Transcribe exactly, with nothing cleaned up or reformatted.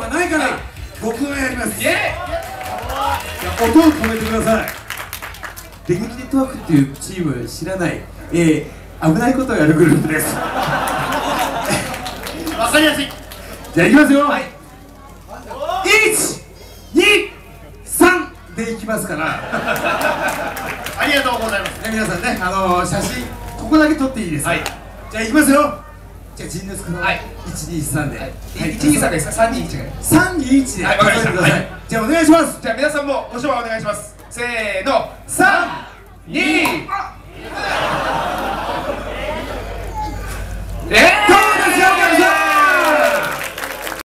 ないから僕がやります。 イエーイ。音を止めてください。出口ネットワークっていうチーム知らない、えー、危ないことをやるグループです。 わかりやすい。 じゃあいきますよ。 はい、 いち、に、さんでいきますから。 ありがとうございます。 ね、皆さんね、あのー、写真ここだけ撮っていいですか。はい、じゃあいきますよ。じゃあ陣内君のいちにさんで、 いちにさんですか。さんにいちがさんにいちではい、わかりました。 じゃあお願いします。 じゃあ皆さんもご唱和お願いします。せーの、さん、に、えー、 どうですよ。